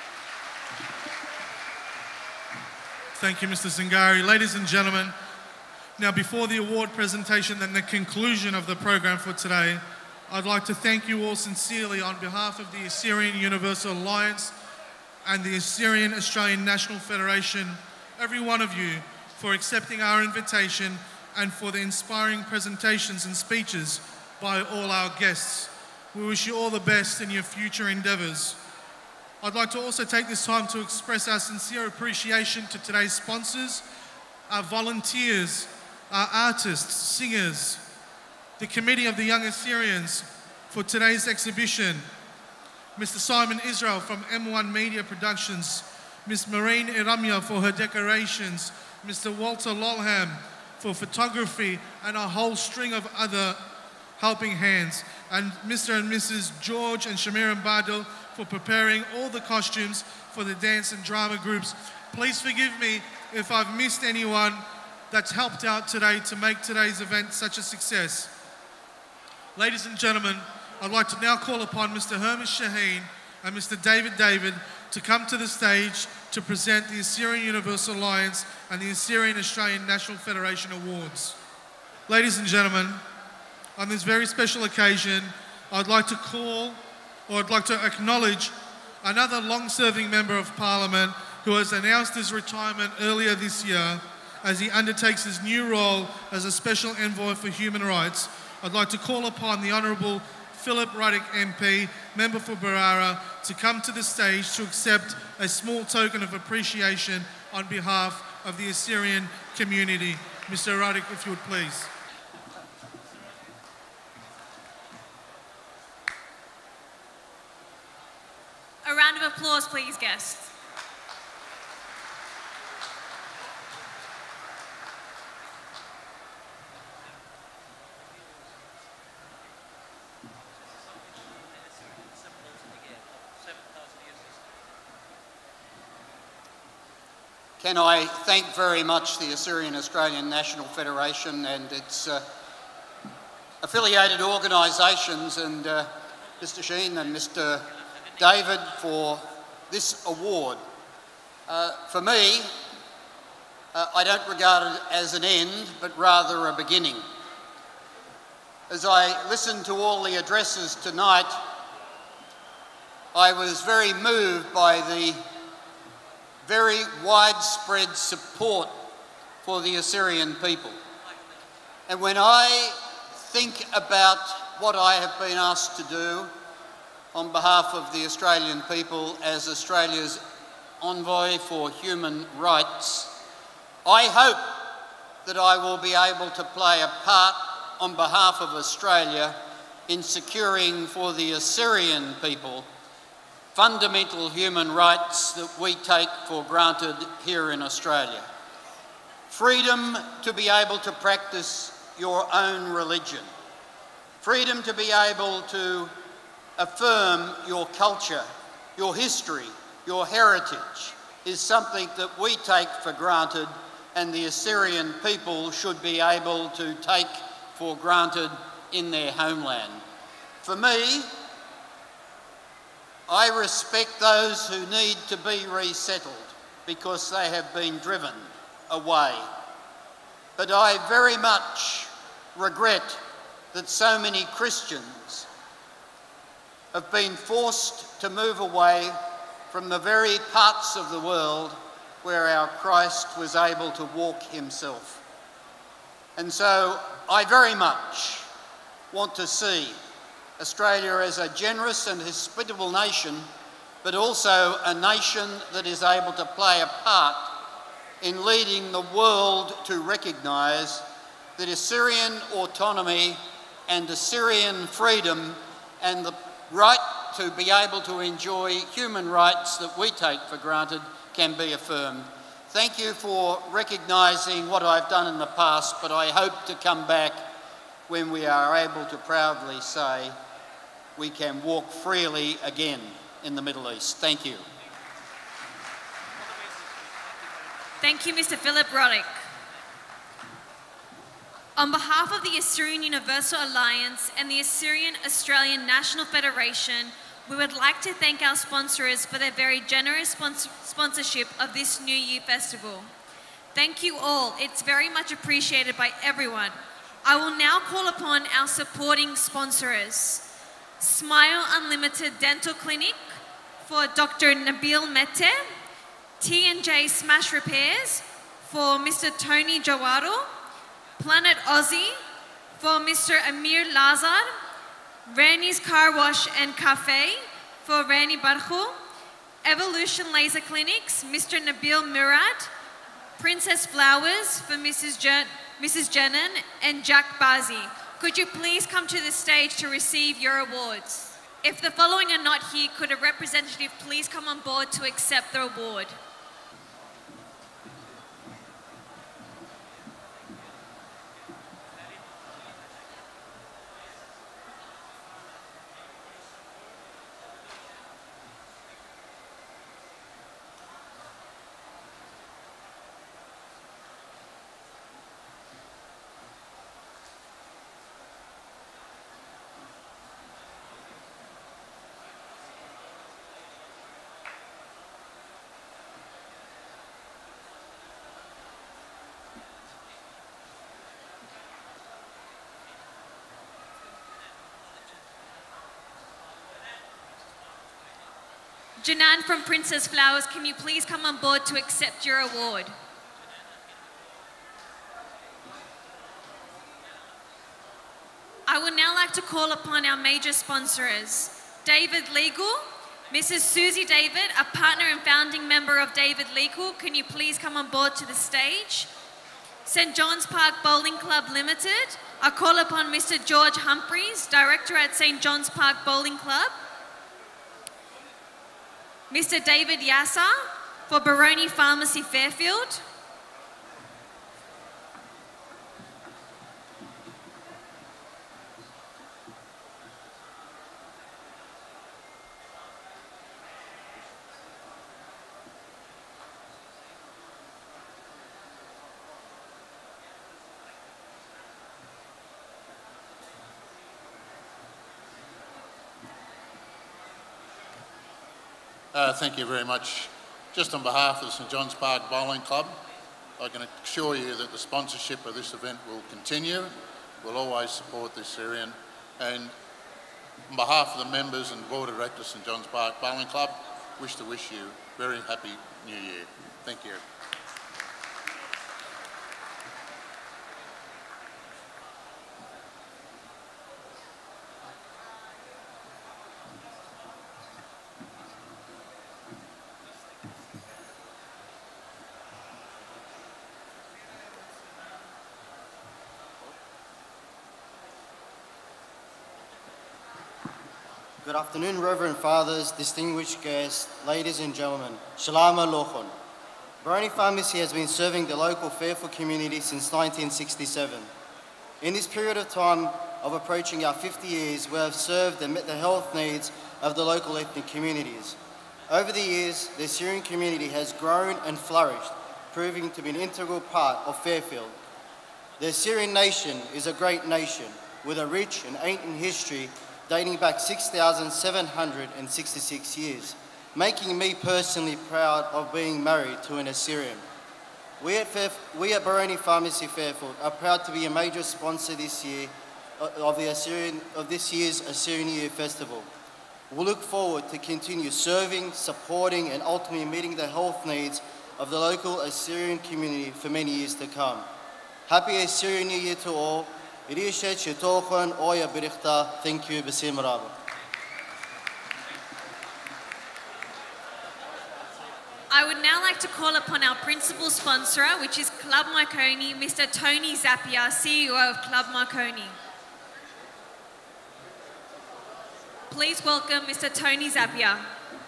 Thank you, Mr. Zingari. Ladies and gentlemen, now before the award presentation and the conclusion of the program for today, I'd like to thank you all sincerely on behalf of the Assyrian Universal Alliance and the Assyrian Australian National Federation, every one of you, for accepting our invitation and for the inspiring presentations and speeches by all our guests. We wish you all the best in your future endeavours. I'd like to also take this time to express our sincere appreciation to today's sponsors, our volunteers, our artists, singers, the Committee of the Young Assyrians for today's exhibition, Mr. Simon Israel from M1 Media Productions, Ms. Maureen Iramia for her decorations, Mr. Walter Lolham for photography, and a whole string of other helping hands, and Mr. and Mrs. George and Shamiran Badal for preparing all the costumes for the dance and drama groups. Please forgive me if I've missed anyone that's helped out today to make today's event such a success. Ladies and gentlemen, I'd like to now call upon Mr. Hermes Shaheen and Mr. David David to come to the stage to present the Assyrian Universal Alliance and the Assyrian Australian National Federation Awards. Ladies and gentlemen, on this very special occasion, I'd like to acknowledge another long-serving Member of Parliament who has announced his retirement earlier this year as he undertakes his new role as a Special Envoy for Human Rights. I'd like to call upon the Honourable Philip Ruddock MP, Member for Barara, to come to the stage to accept a small token of appreciation on behalf of the Assyrian community. Mr. Ruddock, if you would please. A round of applause, please, guests. Can I thank very much the Assyrian Australian National Federation and its affiliated organisations and Mr Sheen and Mr David for this award. For me, I don't regard it as an end, but rather a beginning. As I listened to all the addresses tonight, I was very moved by the very widespread support for the Assyrian people. And when I think about what I have been asked to do on behalf of the Australian people as Australia's envoy for human rights, I hope that I will be able to play a part on behalf of Australia in securing for the Assyrian people fundamental human rights that we take for granted here in Australia. Freedom to be able to practice your own religion. Freedom to be able to affirm your culture, your history, your heritage is something that we take for granted, and the Assyrian people should be able to take for granted in their homeland. For me, I respect those who need to be resettled because they have been driven away. But I very much regret that so many Christians have been forced to move away from the very parts of the world where our Christ was able to walk himself. And so I very much want to see Australia as a generous and hospitable nation, but also a nation that is able to play a part in leading the world to recognise that Assyrian autonomy and Assyrian freedom and the right to be able to enjoy human rights that we take for granted can be affirmed. Thank you for recognising what I've done in the past, but I hope to come back when we are able to proudly say we can walk freely again in the Middle East. Thank you. Thank you, Mr. Philip Roddick. On behalf of the Assyrian Universal Alliance and the Assyrian Australian National Federation, we would like to thank our sponsors for their very generous sponsorship of this New Year Festival. Thank you all. It's very much appreciated by everyone. I will now call upon our supporting sponsors. Smile Unlimited Dental Clinic for Dr. Nabil Mete, T&J Smash Repairs for Mr. Tony Jawaro, Planet Aussie for Mr. Amir Lazar, Rani's Car Wash and Cafe for Rani Barhu, Evolution Laser Clinics, Mr. Nabil Murad, Princess Flowers for Mrs. Jenan and Jack Bazi. Could you please come to the stage to receive your awards? If the following are not here, could a representative please come on board to accept the award? Janan from Princess Flowers, can you please come on board to accept your award? I would now like to call upon our major sponsors. David Legal, Mrs. Susie David, a partner and founding member of David Legal, can you please come on board to the stage? St. John's Park Bowling Club Limited, I call upon Mr. George Humphreys, Director at St. John's Park Bowling Club. Mr. David Yassa for Baroni Pharmacy Fairfield. Thank you very much. Just on behalf of the St John's Park Bowling Club, I can assure you that the sponsorship of this event will continue. We'll always support this Syrian. And on behalf of the members and board of directors of St John's Park Bowling Club, wish you a very happy New Year. Thank you. Good afternoon, Reverend Fathers, distinguished guests, ladies and gentlemen. Shalom Alochon. Baroni Pharmacy has been serving the local Fairfield community since 1967. In this period of time of approaching our 50 years, we have served and met the health needs of the local ethnic communities. Over the years, the Syrian community has grown and flourished, proving to be an integral part of Fairfield. The Syrian nation is a great nation with a rich and ancient history dating back 6,766 years, making me personally proud of being married to an Assyrian. We at Baroni Pharmacy Fairfield are proud to be a major sponsor this year of this year's Assyrian New Year Festival. We look forward to continue serving, supporting and ultimately meeting the health needs of the local Assyrian community for many years to come. Happy Assyrian New Year to all. Thank you, Basim Rabba. I would now like to call upon our principal sponsor, which is Club Marconi, Mr. Tony Zappia, CEO of Club Marconi. Please welcome Mr. Tony Zappia.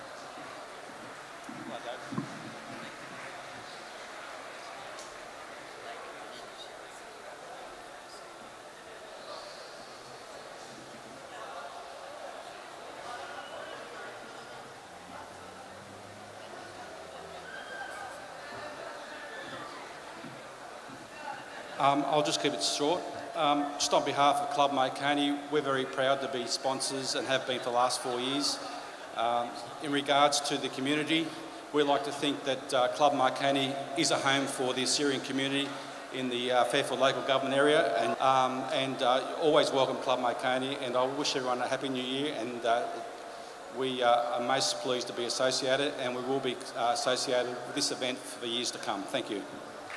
I'll just keep it short. Just on behalf of Club Marconi, we're very proud to be sponsors and have been for the last 4 years. In regards to the community, we like to think that Club Marconi is a home for the Assyrian community in the Fairfield local government area, and always welcome Club Marconi, and I wish everyone a happy new year, and we are most pleased to be associated, and we will be associated with this event for the years to come. Thank you.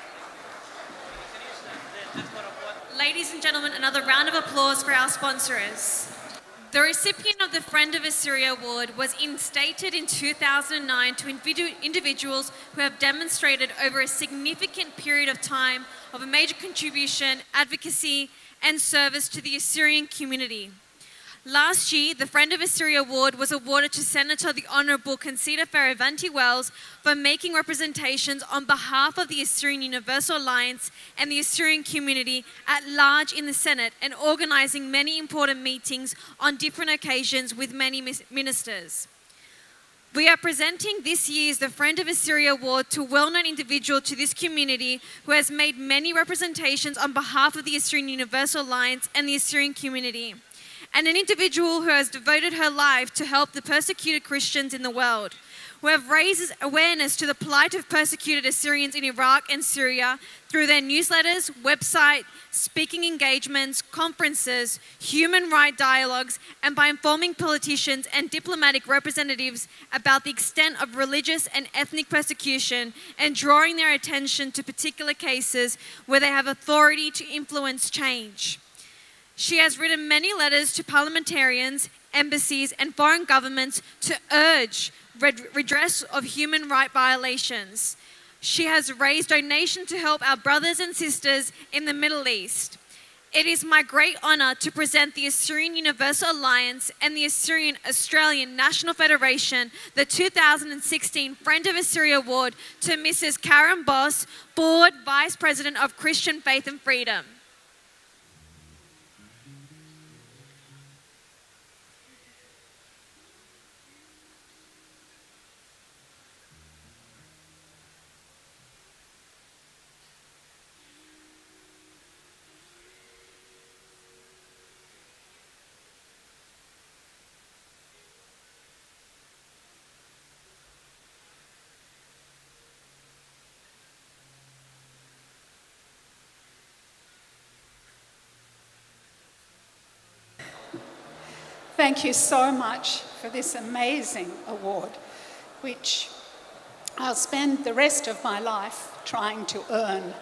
Ladies and gentlemen, another round of applause for our sponsors. The recipient of the Friend of Assyria Award was instated in 2009 to individuals who have demonstrated over a significant period of time of a major contribution, advocacy and service to the Assyrian community. Last year, the Friend of Assyria Award was awarded to Senator the Honourable Concita Faravanti-Wells for making representations on behalf of the Assyrian Universal Alliance and the Assyrian community at large in the Senate and organising many important meetings on different occasions with many ministers. We are presenting this year's The Friend of Assyria Award to a well-known individual to this community who has made many representations on behalf of the Assyrian Universal Alliance and the Assyrian community, and an individual who has devoted her life to help the persecuted Christians in the world, who have raised awareness to the plight of persecuted Assyrians in Iraq and Syria through their newsletters, website, speaking engagements, conferences, human rights dialogues, and by informing politicians and diplomatic representatives about the extent of religious and ethnic persecution and drawing their attention to particular cases where they have authority to influence change. She has written many letters to parliamentarians, embassies and foreign governments to urge redress of human rights violations. She has raised donations to help our brothers and sisters in the Middle East. It is my great honour to present the Assyrian Universal Alliance and the Assyrian Australian National Federation the 2016 Friend of Assyria Award to Mrs. Karen Boss, Board Vice President of Christian Faith and Freedom. thank you so much for this amazing award, which I'll spend the rest of my life trying to earn.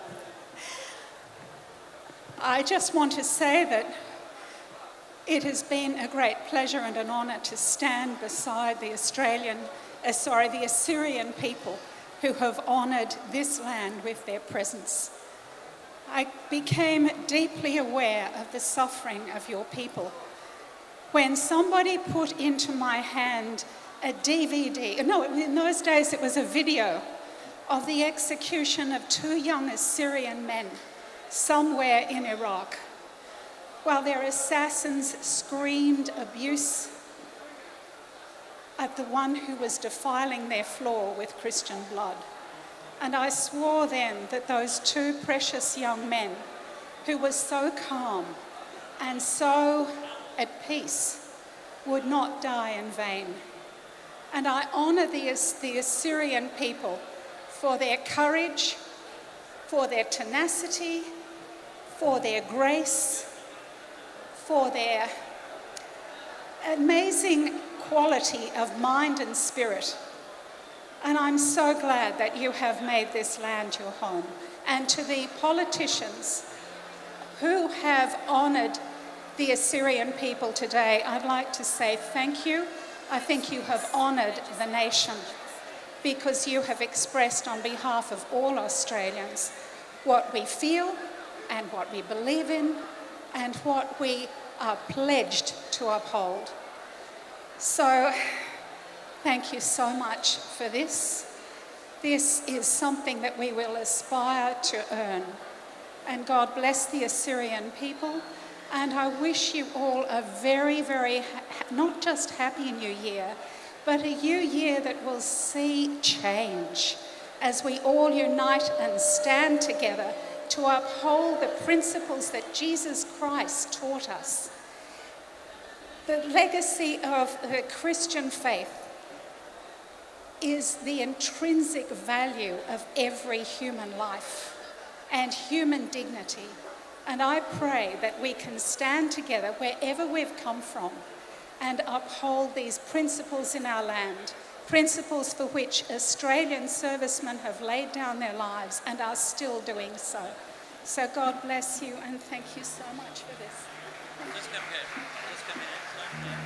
I just want to say that it has been a great pleasure and an honour to stand beside the Assyrian people who have honoured this land with their presence. I became deeply aware of the suffering of your people when somebody put into my hand a DVD, no, in those days it was a video of the execution of 2 young Assyrian men somewhere in Iraq, while their assassins screamed abuse at the one who was defiling their floor with Christian blood. And I swore then that those 2 precious young men, who were so calm and so at peace, would not die in vain. And I honour the Assyrian people for their courage, for their tenacity, for their grace, for their amazing quality of mind and spirit. And I'm so glad that you have made this land your home. And to the politicians who have honoured the Assyrian people today, I'd like to say thank you. I think you have honoured the nation because you have expressed on behalf of all Australians what we feel and what we believe in and what we are pledged to uphold. So, thank you so much for this. This is something that we will aspire to earn. And God bless the Assyrian people. And I wish you all a very, very, not just happy New Year, but a new year that will see change as we all unite and stand together to uphold the principles that Jesus Christ taught us. The legacy of the Christian faith is the intrinsic value of every human life and human dignity. And I pray that we can stand together wherever we've come from and uphold these principles in our land, principles for which Australian servicemen have laid down their lives and are still doing so. So God bless you and thank you so much for this. Just come here. Just come here.